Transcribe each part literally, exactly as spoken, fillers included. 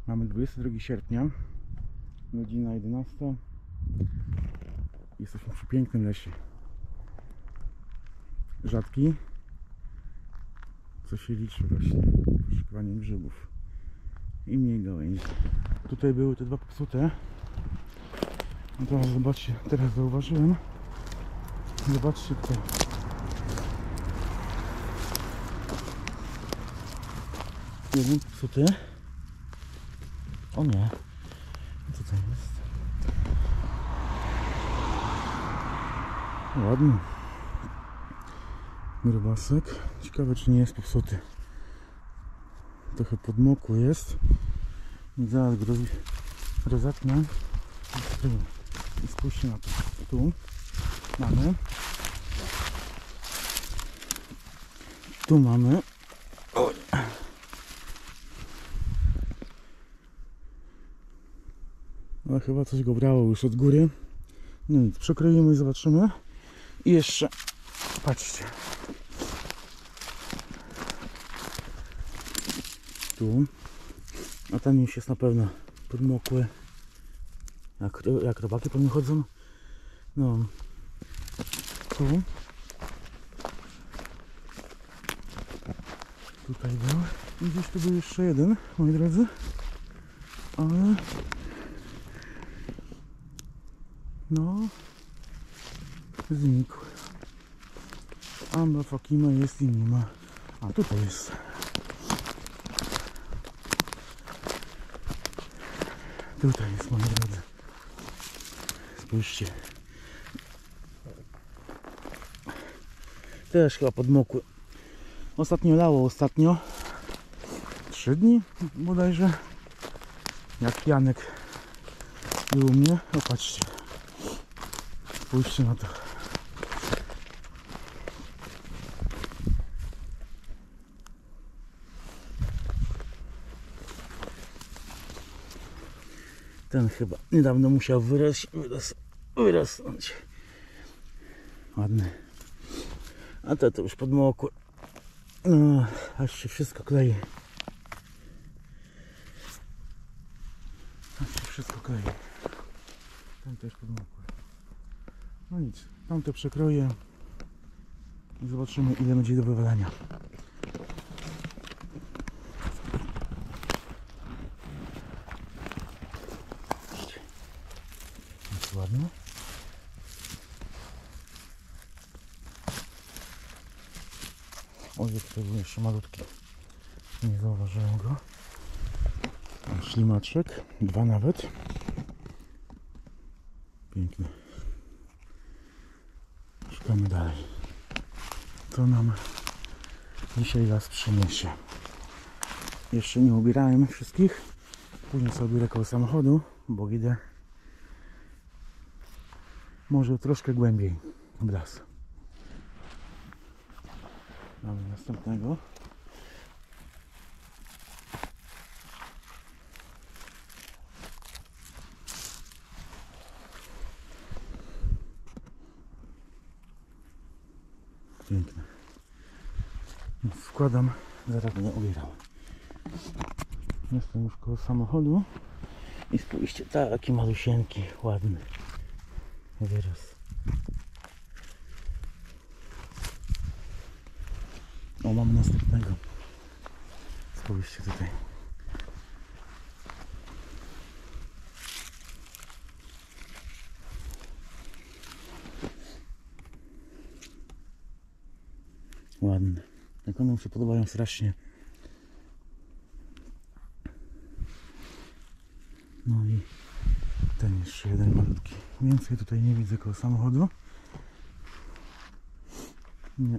Mamy dwudziestego drugiego sierpnia, godzina jedenasta. Jesteśmy przy pięknym lesie. Rzadki, co się liczy właśnie poszukiwaniem grzybów i mniej gałęzi. Tutaj były te dwa popsute. No teraz zobaczcie, teraz zauważyłem. Zobaczcie tutaj. Jeden popsuty. O nie. Co to jest? Ładny. Grubasek. Ciekawe, czy nie jest popsuty. Trochę podmokły jest. I zaraz go rozepnę. I spójrzcie na to. Tu mamy. Tu mamy. Oj. No chyba coś go brało już od góry. No nic, przekroimy i zobaczymy. I jeszcze, patrzcie. Tu. A ten już jest na pewno podmokły. Jak, jak robaki po nim chodzą. No. Tu. Tutaj był. I gdzieś tu był jeszcze jeden, moi drodzy. Ale... no... znikł. Amba Fakima jest i nie ma. A tutaj jest. Tutaj jest, moi drodzy. Spójrzcie. Też chyba podmokły. Ostatnio lało, ostatnio. Trzy dni bodajże. Jak Janek był u mnie. No patrzcie. Spójrzcie na to. Ten chyba niedawno musiał wyros wyros wyrosnąć. Ładny. A te to już podmokły. No, aż się wszystko klei. Aż się wszystko klei. Tam też podmokły. No nic, tam to przekroję i zobaczymy, ile będzie do wywalania. Jest ładnie. O, tutaj był jeszcze malutki. Nie zauważyłem go. Ślimaczek, dwa nawet. Piękny. Szukamy dalej. To nam dzisiaj las przyniesie. Jeszcze nie ubierałem wszystkich. Później sobie ubiorę koło samochodu, bo idę może troszkę głębiej w las. Mamy następnego. Piękne. Wkładam, zaraz będę ubierał. Jestem już koło samochodu i spójrzcie, taki malusieńki, ładny wyraz. O, mamy następnego. Spójrzcie tutaj. Ładny. Jak one mi się podobają strasznie. No i ten jeszcze jeden malutki. Więcej tutaj nie widzę koło samochodu. Nie.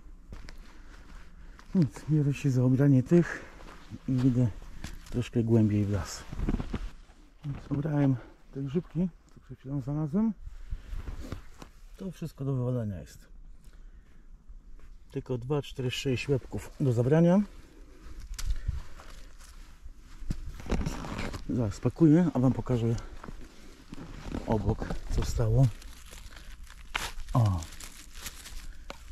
Nic, biorę się za obranie tych i idę troszkę głębiej w las. Więc obrałem te grzybki, co przed chwilą znalazłem. To wszystko do wywalenia jest. Tylko dwa, cztery, sześć łebków do zabrania. Zaraz spakuję, a wam pokażę obok, co stało. O.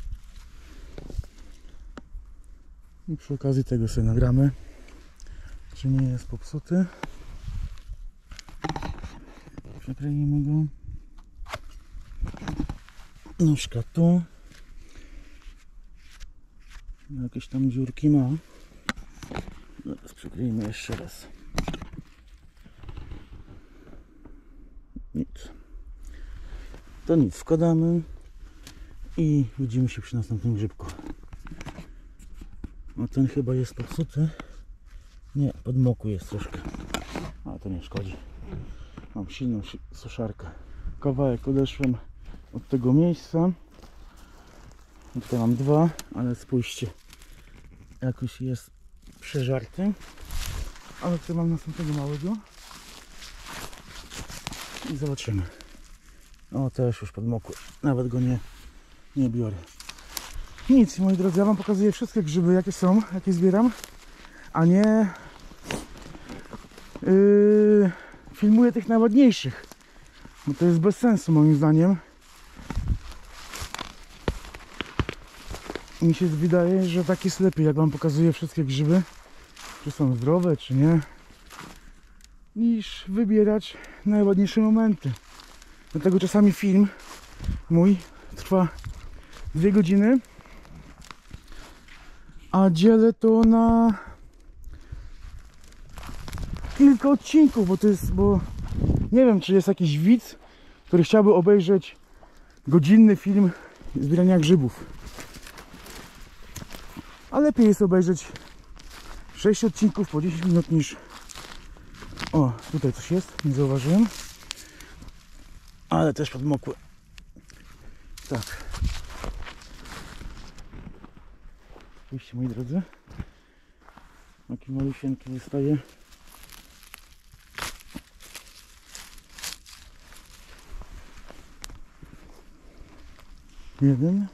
I przy okazji tego sobie nagramy. czy nie jest popsuty. Przekleimy go. Nóżka tu. Jakieś tam dziurki ma. Teraz przykryjmy jeszcze raz. Nic. To nic, wkładamy i widzimy się przy następnym grzybku. A ten chyba jest popsuty. Nie, podmokły jest troszkę. A to nie szkodzi. Mam silną suszarkę. Kawałek odeszłem od tego miejsca. Tutaj mam dwa, ale spójrzcie, jakoś jest przeżarty. Ale tutaj mam następnego małego i zobaczymy. O, też już podmokły. Nawet go nie, nie biorę. Nic, moi drodzy, ja wam pokazuję wszystkie grzyby, jakie są, jakie zbieram, a nie yy, filmuję tych najładniejszych, bo to jest bez sensu moim zdaniem. Mi się wydaje, że tak jest lepiej, jak wam pokazuję wszystkie grzyby, czy są zdrowe, czy nie, niż wybierać najładniejsze momenty. Dlatego czasami film mój trwa dwie godziny, a dzielę to na kilka odcinków, bo to jest, bo nie wiem, czy jest jakiś widz, który chciałby obejrzeć godzinny film zbierania grzybów. A lepiej jest obejrzeć sześć odcinków po dziesięć minut niż... O, tutaj coś jest, nie zauważyłem. Ale też podmokły. Tak. Spójrzcie, moi drodzy. Jaki malusieńki wystaje. Jeden.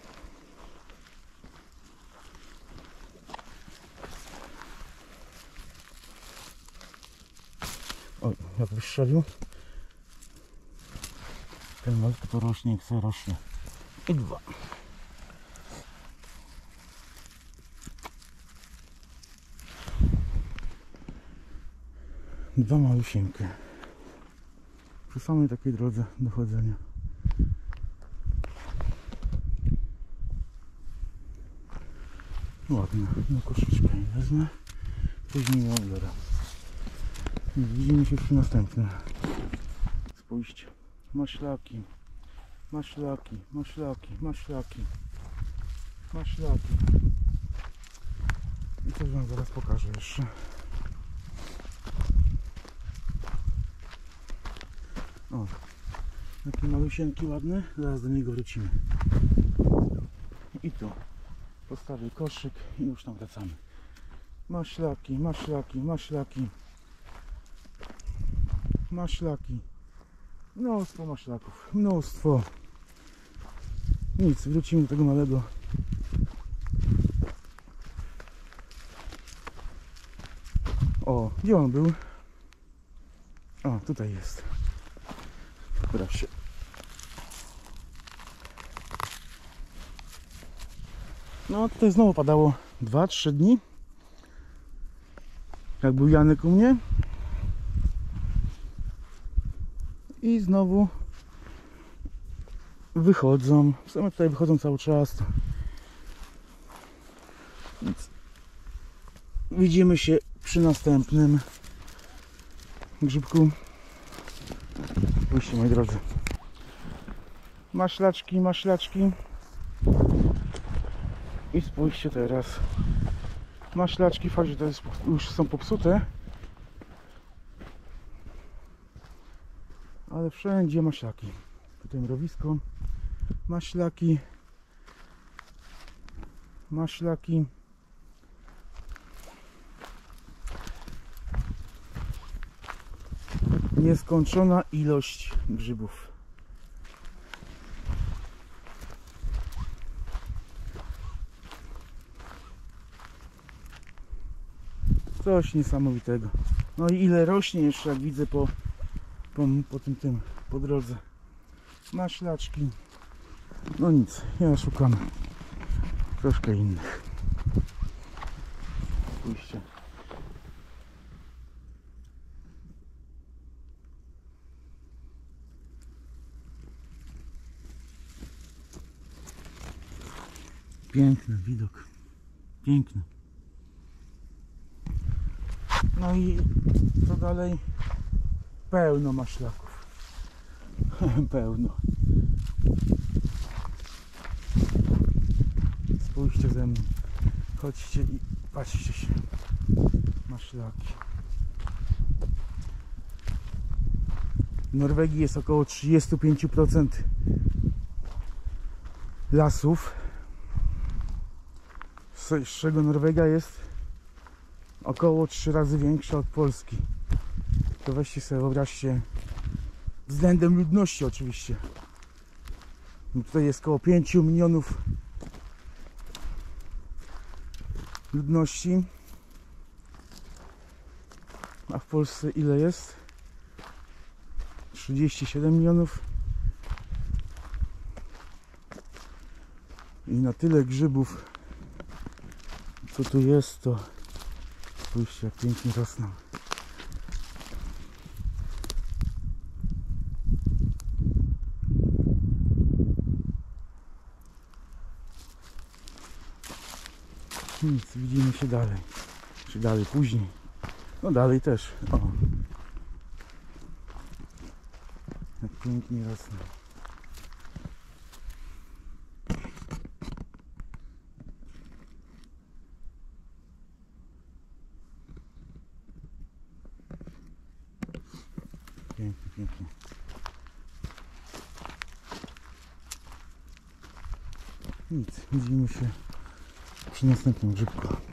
O, jak wystrzelił. Ten malutki to rośnie, jak sobie rośnie. I dwa. Dwa malusieńkie. Przy samej takiej drodze dochodzenia. Ładne. No koszyczkę wezmę. Później ją biorę. Widzimy się przy następnym. Spójrzcie. Maślaki. Maślaki. Maślaki. Maślaki. Maślaki. I coś wam zaraz pokażę jeszcze. O. Taki malusieńki ładny. Zaraz do niego wrócimy. I tu. Postawię koszyk i już tam wracamy. Maślaki. Maślaki. Maślaki. Maślaki. Mnóstwo maślaków. Mnóstwo. Nic, wrócimy do tego małego. O, gdzie on był? O, tutaj jest. Proszę. No, tutaj znowu padało dwa trzy dni. Jak był Janek u mnie. I znowu wychodzą. W sumie tutaj wychodzą cały czas. Więc widzimy się przy następnym grzybku. Spójrzcie, moi drodzy. Maślaczki, maślaczki. I spójrzcie teraz. Maślaczki, fakt, że to jest, już są popsute. Ale wszędzie maślaki. Tutaj mrowisko. Maślaki. Maślaki. Nieskończona ilość grzybów. Coś niesamowitego. No i ile rośnie jeszcze, jak widzę po, po, po tym, tym, po drodze. Maślaczki. No nic, ja szukam troszkę innych. Spójrzcie. Piękny widok. Piękny. No i co dalej? Pełno maślaków. Pełno. Spójrzcie ze mną. Chodźcie i patrzcie się. Maślaki. W Norwegii jest około trzydzieści pięć procent lasów, z czego Norwegia jest około trzy razy większa od Polski. To weźcie sobie wyobraźcie, względem ludności oczywiście. Tutaj jest około pięć milionów ludności, a w Polsce ile jest? trzydzieści siedem milionów. I na tyle grzybów, co tu jest, to spójrzcie, jak pięknie rosną. Nic, widzimy się dalej. Czy dalej, później. No dalej też. O. Jak pięknie rosną. Pięknie, pięknie. Nic, widzimy się przy następnym grzybku.